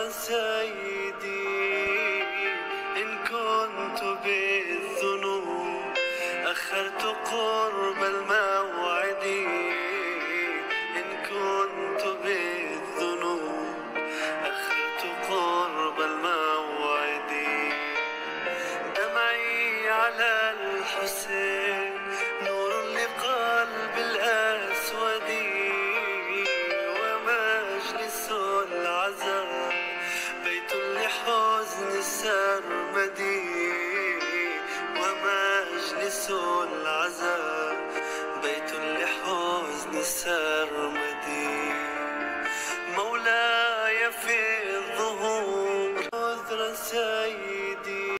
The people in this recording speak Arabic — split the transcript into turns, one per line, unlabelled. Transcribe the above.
سيدي إن كنت بالذنوب أخرت قرب الموعد، إن كنت بالذنوب أخرت قرب الموعد. دمعي على الحسين نور لقلب الأسود، ومجلس العزاء بيت لحزن السرمدي، ومجلس العزاء بيت لحزن السرمدي. مولاي في الظهور عذر سيدي